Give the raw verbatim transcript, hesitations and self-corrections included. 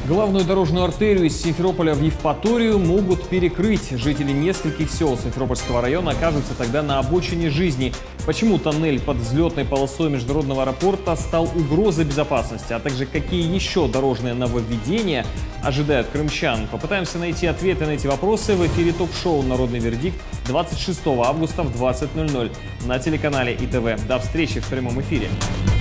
Главную дорожную артерию из Симферополя в Евпаторию могут перекрыть. Жители нескольких сел Симферопольского района окажутся тогда на обочине жизни. Почему тоннель под взлетной полосой международного аэропорта стал угрозой безопасности, а также какие еще дорожные нововведения ожидают крымчан? Попытаемся найти ответы на эти вопросы в эфире ток-шоу «Народный вердикт» двадцать шестого августа в двадцать ноль ноль на телеканале И Тэ Вэ. До встречи в прямом эфире.